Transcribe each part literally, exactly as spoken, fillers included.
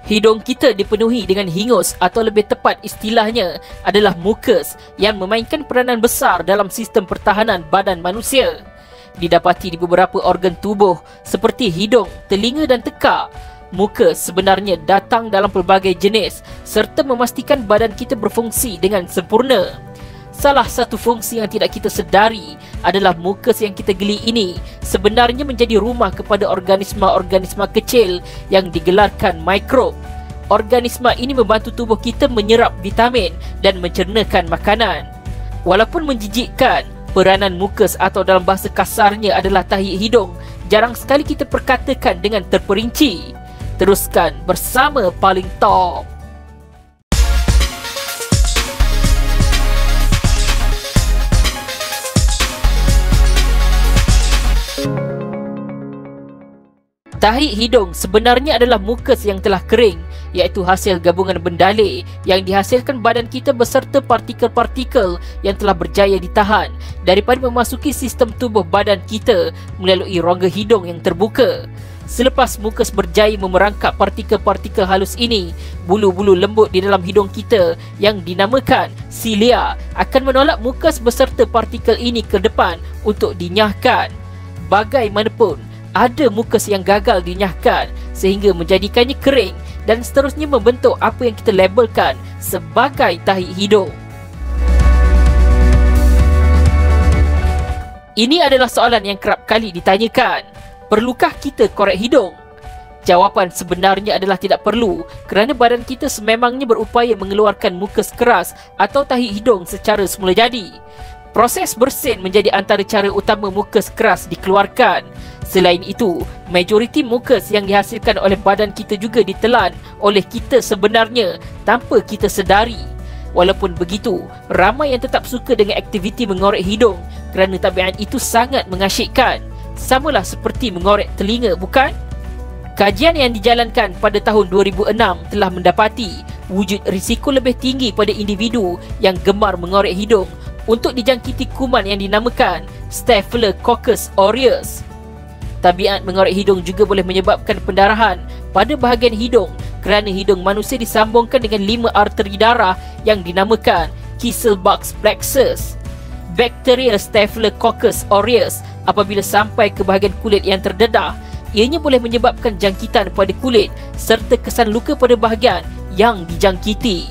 Hidung kita dipenuhi dengan hingus atau lebih tepat istilahnya adalah mukus yang memainkan peranan besar dalam sistem pertahanan badan manusia. Didapati di beberapa organ tubuh seperti hidung, telinga dan tekak. Mukus sebenarnya datang dalam pelbagai jenis serta memastikan badan kita berfungsi dengan sempurna. Salah satu fungsi yang tidak kita sedari adalah mukus yang kita geli ini sebenarnya menjadi rumah kepada organisma-organisma kecil yang digelarkan mikrob. Organisma ini membantu tubuh kita menyerap vitamin dan mencernakan makanan. Walaupun menjijikkan, peranan mukus atau dalam bahasa kasarnya adalah tahi hidung jarang sekali kita perkatakan dengan terperinci. Teruskan bersama Paling Top. Tahi hidung sebenarnya adalah mukus yang telah kering, iaitu hasil gabungan bendalek yang dihasilkan badan kita beserta partikel-partikel yang telah berjaya ditahan daripada memasuki sistem tubuh badan kita melalui rongga hidung yang terbuka. Selepas mukus berjaya memerangkap partikel-partikel halus ini, bulu-bulu lembut di dalam hidung kita yang dinamakan silia akan menolak mukus beserta partikel ini ke depan untuk dinyahkan. Bagaimanapun, ada mukus yang gagal dinyahkan sehingga menjadikannya kering dan seterusnya membentuk apa yang kita labelkan sebagai tahi hidung. Ini adalah soalan yang kerap kali ditanyakan. Perlukah kita korek hidung? Jawapan sebenarnya adalah tidak perlu kerana badan kita sememangnya berupaya mengeluarkan mukus keras atau tahi hidung secara semula jadi. Proses bersin menjadi antara cara utama mukus keras dikeluarkan. Selain itu, majoriti mukus yang dihasilkan oleh badan kita juga ditelan oleh kita sebenarnya tanpa kita sedari. Walaupun begitu, ramai yang tetap suka dengan aktiviti mengorek hidung kerana tabiat itu sangat mengasyikkan. Samalah seperti mengorek telinga, bukan? Kajian yang dijalankan pada tahun dua ribu enam telah mendapati wujud risiko lebih tinggi pada individu yang gemar mengorek hidung untuk dijangkiti kuman yang dinamakan Staphylococcus aureus. Tabiat mengorek hidung juga boleh menyebabkan pendarahan pada bahagian hidung kerana hidung manusia disambungkan dengan lima arteri darah yang dinamakan Kesselbach's plexus. Bakteria Staphylococcus aureus apabila sampai ke bahagian kulit yang terdedah, ianya boleh menyebabkan jangkitan pada kulit serta kesan luka pada bahagian yang dijangkiti.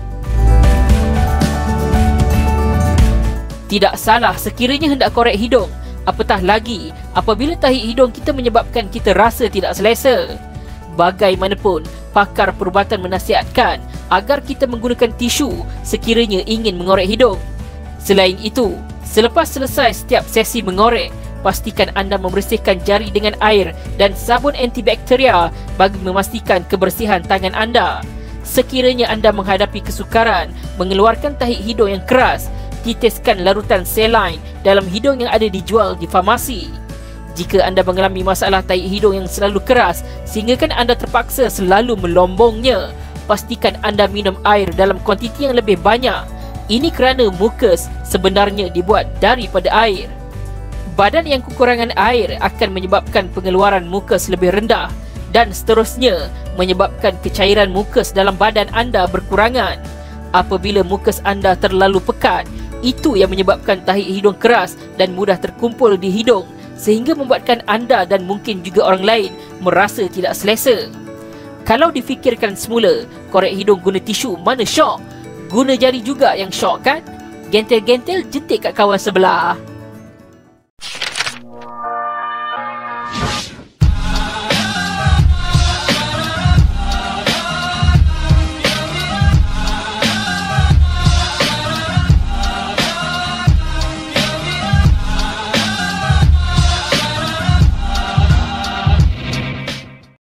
Tidak salah sekiranya hendak korek hidung, apatah lagi apabila tahi hidung kita menyebabkan kita rasa tidak selesa. Bagaimanapun, pakar perubatan menasihatkan agar kita menggunakan tisu sekiranya ingin mengorek hidung. Selain itu, selepas selesai setiap sesi mengorek, pastikan anda membersihkan jari dengan air dan sabun antibakteria bagi memastikan kebersihan tangan anda. Sekiranya anda menghadapi kesukaran mengeluarkan tahi hidung yang keras, titiskan larutan saline dalam hidung yang ada dijual di farmasi. Jika anda mengalami masalah tahi hidung yang selalu keras sehinggakan anda terpaksa selalu melombongnya, pastikan anda minum air dalam kuantiti yang lebih banyak. Ini kerana mukus sebenarnya dibuat daripada air. Badan yang kekurangan air akan menyebabkan pengeluaran mukus lebih rendah dan seterusnya menyebabkan kecairan mukus dalam badan anda berkurangan. Apabila mukus anda terlalu pekat, itu yang menyebabkan tahi hidung keras dan mudah terkumpul di hidung sehingga membuatkan anda dan mungkin juga orang lain merasa tidak selesa. Kalau difikirkan semula, korek hidung guna tisu mana syok? Guna jari juga yang syok kan? Gentel-gentel jentik kat kawan sebelah.